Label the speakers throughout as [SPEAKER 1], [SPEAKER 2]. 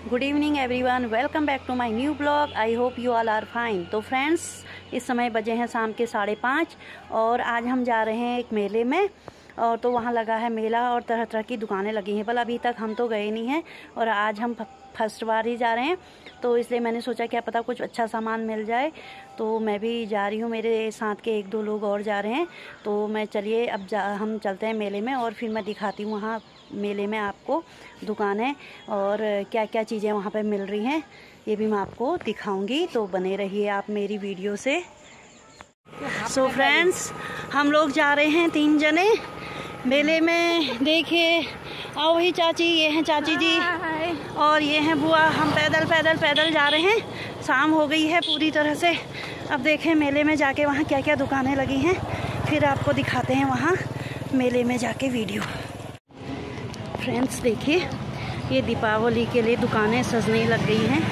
[SPEAKER 1] Good evening everyone, welcome back to my new blog. I hope you all are fine. तो friends, इस समय बजे हैं शाम के 5:30 और आज हम जा रहे हैं एक मेले में। और तो वहाँ लगा है मेला और तरह तरह की दुकानें लगी हैं। पर अभी तक हम तो गए नहीं हैं और आज हम फर्स्ट बार ही जा रहे हैं, तो इसलिए मैंने सोचा क्या पता कुछ अच्छा सामान मिल जाए, तो मैं भी जा रही हूँ। मेरे साथ के 1-2 लोग और जा रहे हैं, तो मैं चलिए अब हम चलते हैं मेले में और फिर मैं दिखाती हूँ वहाँ मेले में आपको दुकानें और क्या क्या चीज़ें वहाँ पे मिल रही हैं, ये भी मैं आपको दिखाऊंगी। तो बने रहिए आप मेरी वीडियो से। सो फ्रेंड्स, हम लोग जा रहे हैं 3 जने मेले में। देखिए, आओ वही चाची, ये हैं चाची जी और ये हैं बुआ। हम पैदल जा रहे हैं। शाम हो गई है पूरी तरह से। अब देखें मेले में जाके वहाँ क्या क्या दुकानें लगी हैं, फिर आपको दिखाते हैं वहाँ मेले में जाके वीडियो। फ्रेंड्स देखिए, ये दीपावली के लिए दुकानें सजने लग गई हैं।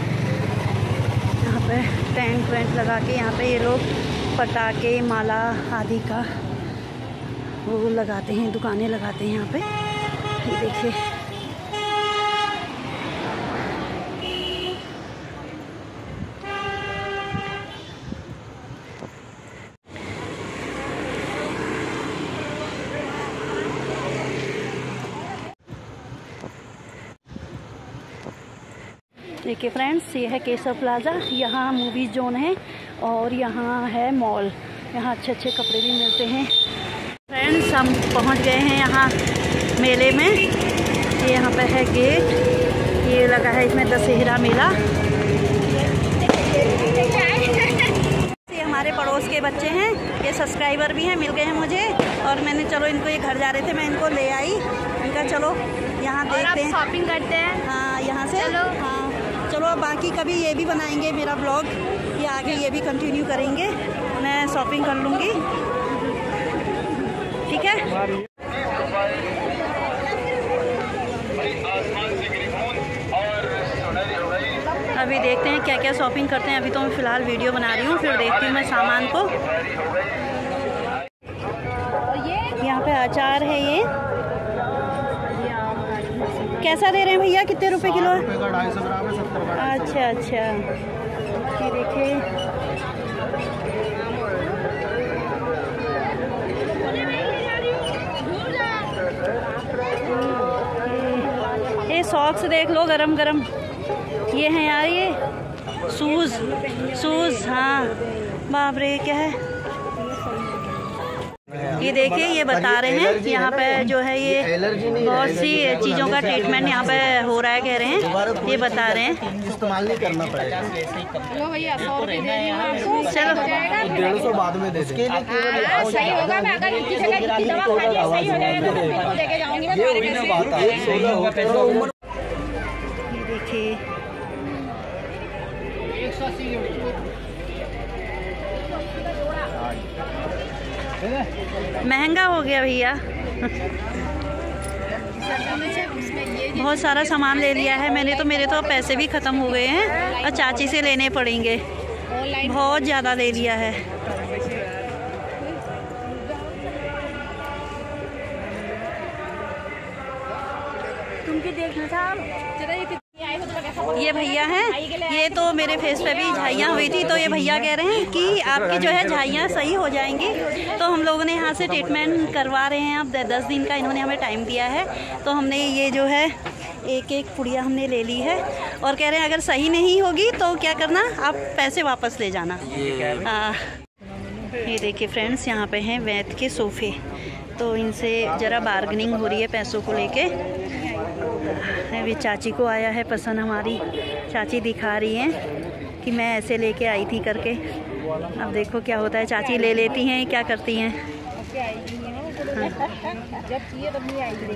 [SPEAKER 1] यहाँ पे टेंट वेंट लगा के यहाँ पे ये लोग पटाखे, माला आदि का वो लगाते हैं, दुकानें लगाते हैं यहाँ पे। ये देखिए, देखिए फ्रेंड्स, ये है केसर प्लाजा। यहाँ मूवी जोन है और यहाँ है मॉल। यहाँ अच्छे अच्छे कपड़े भी मिलते हैं। फ्रेंड्स, हम पहुँच गए हैं यहाँ मेले में। ये यहाँ पे है गेट, ये लगा है इसमें दशहरा मेला। ये हमारे पड़ोस के बच्चे हैं, ये सब्सक्राइबर भी हैं, मिल गए हैं मुझे। और मैंने चलो इनको, ये घर जा रहे थे, मैं इनको ले आई। इनका चलो यहाँ देखते हैं,
[SPEAKER 2] शॉपिंग करते हैं।
[SPEAKER 1] हाँ यहाँ से
[SPEAKER 2] चलो।
[SPEAKER 1] हाँ चलो, बाकी कभी ये भी बनाएंगे मेरा ब्लॉग, ये आगे ये भी कंटिन्यू करेंगे। मैं शॉपिंग कर लूँगी, ठीक है। अभी देखते हैं क्या क्या शॉपिंग करते हैं। अभी तो मैं फ़िलहाल वीडियो बना रही हूँ, फिर देखती हूँ मैं सामान को। यहाँ पे अचार है, ये कैसा दे रहे हैं भैया, कितने रुपए किलो है?
[SPEAKER 3] 250 ग्राम है, 70 ग्राम।
[SPEAKER 1] अच्छा, ये देखिए, ये सॉक्स देख लो, गरम गरम ये हैं यार, ये शूज। हाँ बाप रे, क्या है ये? देखिए, ये बता रहे हैं यहाँ पे जो है ये बहुत सी चीज़ों का ट्रीटमेंट यहाँ पे हो रहा है, कह रहे हैं, ये बता रहे हैं।
[SPEAKER 3] इस्तेमाल नहीं करना पड़ेगा।
[SPEAKER 1] चलो
[SPEAKER 3] 150 बाद में दे देंगे।
[SPEAKER 2] सही होगा, मैं अगर इनकी जगह इनकी दवा खा लिया सही हो जाएगा तो मैं लेके जाऊंगी। मैं
[SPEAKER 1] ये देखिए, महंगा हो गया भैया। बहुत सारा सामान ले लिया है मैंने, तो मेरे तो पैसे भी ख़त्म हो गए हैं और चाची से लेने पड़ेंगे। बहुत ज़्यादा ले लिया है।
[SPEAKER 2] तुमकी देखना था
[SPEAKER 1] ये भैया हैं, ये तो मेरे फेस पे भी झाइयाँ हुई थी, तो ये भैया कह रहे हैं कि आपकी जो है झाइयाँ सही हो जाएंगी। तो हम लोगों ने यहाँ से ट्रीटमेंट करवा रहे हैं। अब 10 दिन का इन्होंने हमें टाइम दिया है, तो हमने ये जो है एक पुड़िया हमने ले ली है और कह रहे हैं अगर सही नहीं होगी तो क्या करना, आप पैसे वापस ले जाना। ये देखिए फ्रेंड्स, यहाँ पे हैं वैद के सोफ़े, तो इनसे ज़रा बार्गेनिंग हो रही है पैसों को लेके। अभी चाची को आया है पसंद, हमारी चाची दिखा रही हैं कि मैं ऐसे लेके आई थी करके। अब देखो क्या होता है, चाची ले लेती हैं, क्या करती हैं। हाँ।
[SPEAKER 2] जब चाहिए तब नहीं आएगी।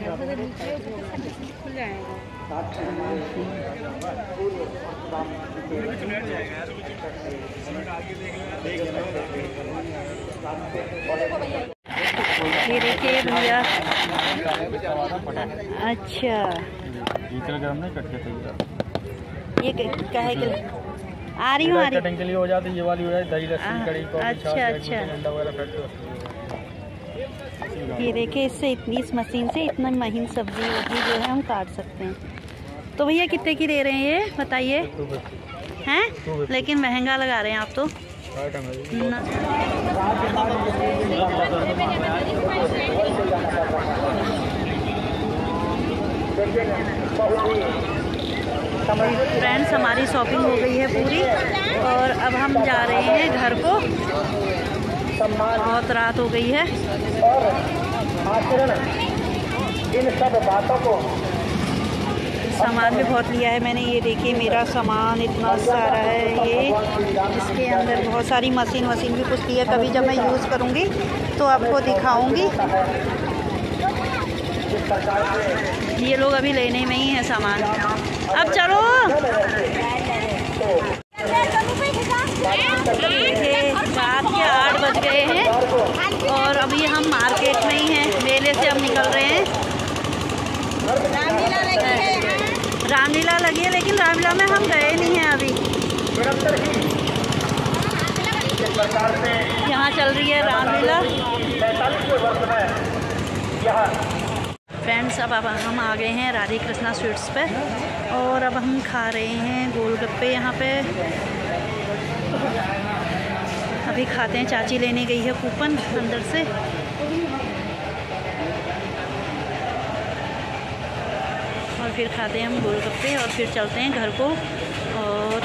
[SPEAKER 1] ये देखिए भैया, अच्छा ये क्या है कि आ रही हूँ
[SPEAKER 3] के लिए हो जाती, ये वाली हो जाती, दही लस्सी कड़ी।
[SPEAKER 1] अच्छा, ये देखिए, इससे इतनी, इस मशीन से इतना महीन सब्जी वब्जी जो है हम काट सकते हैं। तो भैया कितने की दे रहे हैं ये बताइए? हैं लेकिन महंगा लगा रहे हैं आप तो। फ्रेंड्स हमारी शॉपिंग हो गई है पूरी और अब हम जा रहे हैं घर को। बहुत रात हो गई है।
[SPEAKER 4] और आचरण इन सब बातों को
[SPEAKER 1] सामान भी बहुत लिया है मैंने। ये देखिए मेरा सामान इतना सारा है। ये इसके अंदर बहुत सारी मशीन भी कुछ ली है। कभी जब मैं यूज़ करूँगी तो आपको दिखाऊंगी। ये लोग अभी लेने में ही है सामान। अब चलो रात के 8 बज गए हैं और अभी हम मार्केट में ही हैं। मेले से हम निकल रहे हैं। रामलीला लगी है लेकिन रामलीला में हम गए नहीं हैं अभी। यहाँ चल रही है रामलीला। फ्रेंड्स अब हम आ गए हैं राधे कृष्णा स्वीट्स पे और अब हम खा रहे हैं गोलगप्पे यहाँ पे। अभी खाते हैं। चाची लेने गई है कूपन अंदर से। और फिर खाते हैं हम गोलगप्पे और फिर चलते हैं घर को। और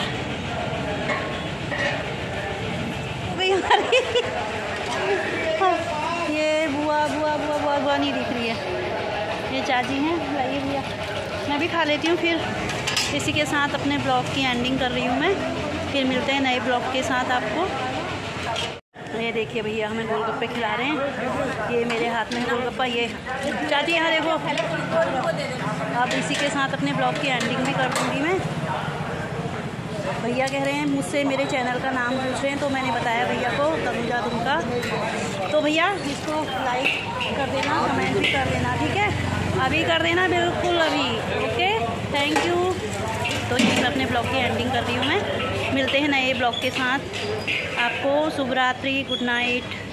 [SPEAKER 1] ये बुआ नहीं दिख रही है। ये चाची हैं। लाइए भैया मैं भी खा लेती हूँ। फिर इसी के साथ अपने ब्लॉग की एंडिंग कर रही हूँ मैं। फिर मिलते हैं नए ब्लॉग के साथ आपको। ये देखिए भैया हमें गोलगप्पे खिला रहे हैं। ये मेरे हाथ में है गोलगप्पा। ये चाची यहाँ देखो। अब इसी के साथ अपने ब्लॉग की एंडिंग भी कर दूँगी मैं। भैया कह रहे हैं मुझसे मेरे चैनल का नाम पूछ रहे हैं तो मैंने बताया भैया को तनुजा तुमका। तो भैया इसको लाइक कर देना, कमेंट भी कर देना, ठीक है? अभी कर देना बिल्कुल अभी। Okay thank you. तो यहीं पर अपने ब्लॉग की एंडिंग कर रही हूँ मैं। मिलते हैं नए ब्लॉग के साथ। आपको शुभ रात्रि, गुड नाइट।